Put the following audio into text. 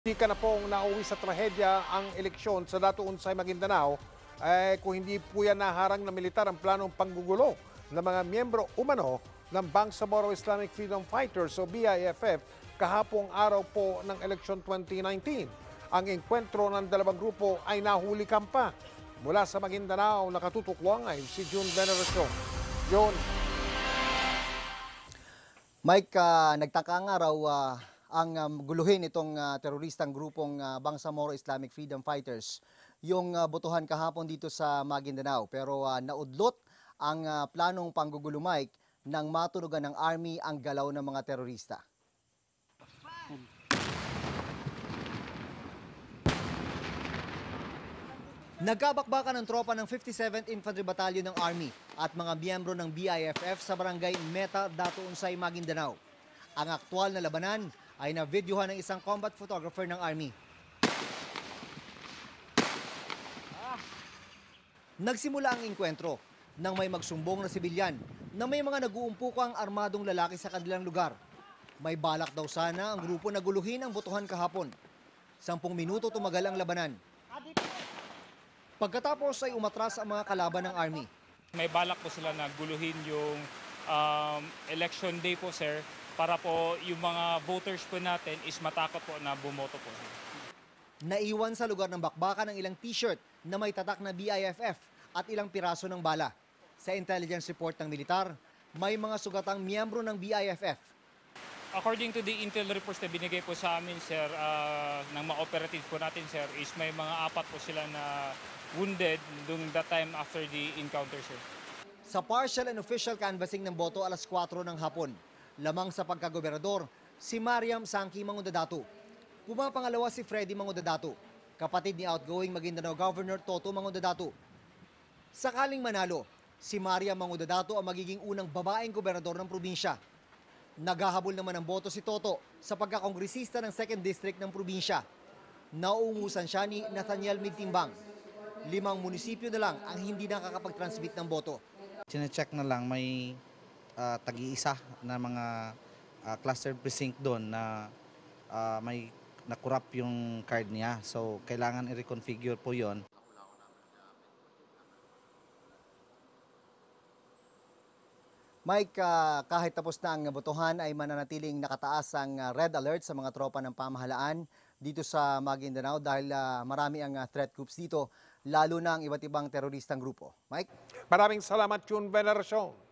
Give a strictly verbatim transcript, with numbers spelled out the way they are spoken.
Hindi ka na pong nauwi sa trahedya ang eleksyon sa Datuon sa Maguindanao eh, kung hindi po yan naharang na militar ang planong panggugulo ng mga miyembro umano ng Bangsamoro Islamic Freedom Fighters o B I F F kahapong araw po ng eleksyon twenty nineteen. Ang enkwentro ng dalawang grupo ay nahuli kampa. Mula sa Maguindanao, nakatutukwangay si June Veneracion. June. Mike, uh, nagtaka nga raw uh, ang um, guluhin itong uh, teroristang grupong uh, Bangsamoro Islamic Freedom Fighters yung uh, botohan kahapon dito sa Maguindanao. Pero uh, naudlot ang uh, planong panggugulo, Mike, nang matunugan ng army ang galaw ng mga terorista. Nagkabakbakan ng tropa ng fifty-seventh Infantry Battalion ng Army at mga miyembro ng B I F F sa barangay Meta, Datuon sa Maguindanao. Ang aktwal na labanan ay na-videohan ng isang combat photographer ng Army. Nagsimula ang enkwentro nang may magsumbong na sibilyan na may mga nag-uumpukang armadong lalaki sa kanilang lugar. May balak daw sana ang grupo na guluhin ang botohan kahapon. Sampung minuto tumagal ang labanan. Pagkatapos ay umatras ang mga kalaban ng Army. May balak po sila na guluhin yung um, election day po, sir, para po yung mga voters po natin is matakot po na bumoto po. Naiwan sa lugar ng bakbakan ng ilang t-shirt na may tatak na B I F F at ilang piraso ng bala. Sa intelligence report ng militar, may mga sugatang miyembro ng B I F F. According to the intel reports na binigay po sa amin, sir, uh, ng mga operative po natin, sir, is may mga apat po sila na wounded during that time after the encounter, sir. Sa partial and official canvassing ng boto alas kwatro ng hapon, lamang sa pagkagobernador, si Mariam Sangki Mangudadato. Pumapangalawa si Freddy Mangudadato, kapatid ni outgoing Maguindanao Governor Toto Mangudadato. Sakaling manalo, si Mariam Mangudadato ang magiging unang babaeng gobernador ng probinsya. Naghahabol naman ng boto si Toto sa pagkakongresista ng second District ng probinsya. Nauungusan siya ni Nathaniel Migtimbang. Limang munisipyo na lang ang hindi nakakapag-transmit ng boto. Sine-check na lang may uh, tag-iisa na mga uh, cluster precinct doon na uh, may na-corrupt yung card niya. So, kailangan i-reconfigure po yon. Mike, uh, kahit tapos na ang botohan ay mananatiling nakataas ang uh, red alert sa mga tropa ng pamahalaan dito sa Maguindanao dahil uh, marami ang uh, threat groups dito, lalo na ang iba't ibang teroristang grupo. Mike? Maraming salamat, June Veneracion.